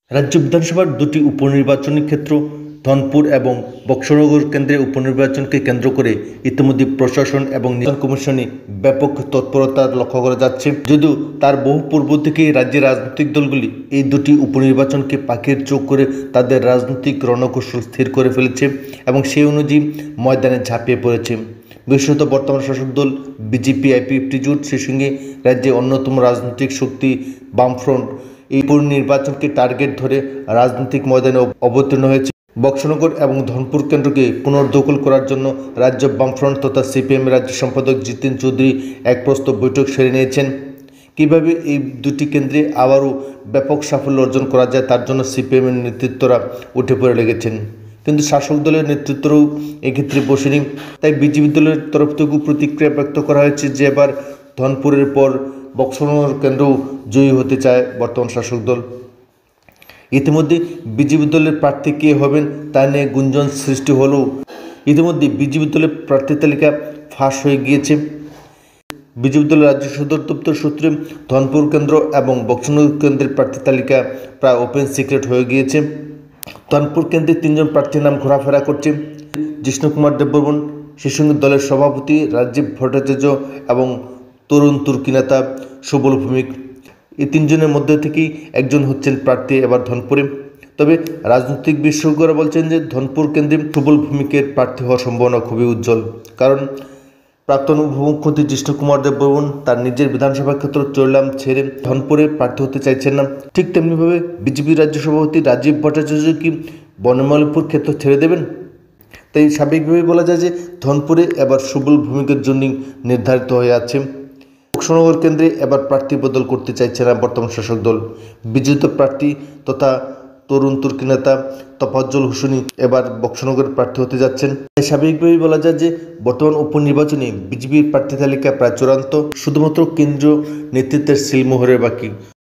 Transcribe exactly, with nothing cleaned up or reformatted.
রাজ্য বিধানসভার দুটি উপনির্বাচনী ক্ষেত্র ধনপুর এবং বক্সনগর কেন্দ্রে উপনির্বাচনকে কেন্দ্র করে ইতিমধ্যে প্রশাসন এবং নির্বাচন কমিশনে ব্যাপক তৎপরতা লক্ষ্য করা যাচ্ছে। যদিও তার বহু পূর্ব থেকেই রাজ্যের রাজনৈতিক দলগুলি এই দুটি উপনির্বাচনকে পাখির চোখ করে তাদের রাজনৈতিক রণকৌশল স্থির করে ফেলেছে এবং সেই অনুযায়ী ময়দানে ঝাঁপিয়ে পড়েছে। বিশেষত বর্তমান শাসক দল বিজেপি আইপিএফটি জোট, সেই সঙ্গে রাজ্যে অন্যতম রাজনৈতিক শক্তি বামফ্রন্ট এই নির্বাচনকে টার্গেট ধরে রাজনৈতিক ময়দানে অবতীর্ণ হয়েছে। বক্সনগর এবং ধনপুর কেন্দ্রকে পুনর্দখল করার জন্য রাজ্য বামফ্রন্ট তথা সিপিএম রাজ্য সম্পাদক জিতেন চৌধুরী এক প্রস্তাব বৈঠক সেরে নিয়েছেন। কীভাবে এই দুটি কেন্দ্রে আবারও ব্যাপক সাফল্য অর্জন করা যায় তার জন্য সিপিএমের নেতৃত্বরা উঠে পড়ে লেগেছেন, কিন্তু শাসক দলের নেতৃত্বরাও এক্ষেত্রে বসেনি। তাই বিজেপি দলের তরফ থেকেও প্রতিক্রিয়া ব্যক্ত করা হয়েছে যে এবার ধনপুরের পর বক্সনগর কেন্দ্রও জয়ী হতে চায় বর্তমান শাসক দল। ইতিমধ্যে বিজেপি দলের প্রার্থী কে হবেন তা নিয়ে গুঞ্জন সৃষ্টি হলেও ইতিমধ্যে বিজেপি দলের প্রার্থী তালিকা ফাঁস হয়ে গিয়েছে। বিজেপি দলের রাজ্য সদর দপ্তর সূত্রে ধনপুর কেন্দ্র এবং বক্সনগর কেন্দ্রের প্রার্থী তালিকা প্রায় ওপেন সিক্রেট হয়ে গিয়েছে। ধনপুর কেন্দ্রে তিনজন প্রার্থীর নাম ঘোরাফেরা করছে: জিষ্ণু কুমার দেববর্মন, সেই সঙ্গে দলের সভাপতি রাজীব ভট্টাচার্য এবং তরুণ তুর্কি নেতা সুবল ভৌমিক। এই তিনজনের মধ্যে থেকেই একজন হচ্ছেন প্রার্থী এবার ধনপুরে। তবে রাজনৈতিক বিশেষজ্ঞরা বলছেন যে ধনপুর কেন্দ্রে সুবল ভৌমিকের প্রার্থী হওয়ার সম্ভাবনা খুবই উজ্জ্বল, কারণ প্রাক্তন উপমুখ্যমন্ত্রী জিষ্ণু কুমার দেববর্মন তার নিজের বিধানসভা ক্ষেত্র চোরলাম ছেড়ে ধনপুরে প্রার্থী হতে চাইছেন না। ঠিক তেমনিভাবে বিজেপি রাজ্য সভাপতি রাজীব ভট্টাচার্য কি বনমালীপুর ক্ষেত্র ছেড়ে দেবেন? তাই স্বাভাবিকভাবেই বলা যায় যে ধনপুরে এবার সুবল ভৌমিকের জন্য নির্ধারিত হয়ে আছে। বক্সনগর কেন্দ্রে এবার প্রার্থী বদল করতে চাইছে না বর্তমান শাসক দল। বিজেত প্রার্থী তথা তরুণ তুর্কি নেতা তফাজ্জল হোসেনি এবার বক্সনগরের প্রার্থী হতে যাচ্ছেন। তাই স্বাভাবিকভাবেই বলা যায় যে বর্তমান উপনির্বাচনে বিজেপির প্রার্থী তালিকা প্রায় চূড়ান্ত, শুধুমাত্র কেন্দ্রীয় নেতৃত্বের সিলমোহরের বাকি।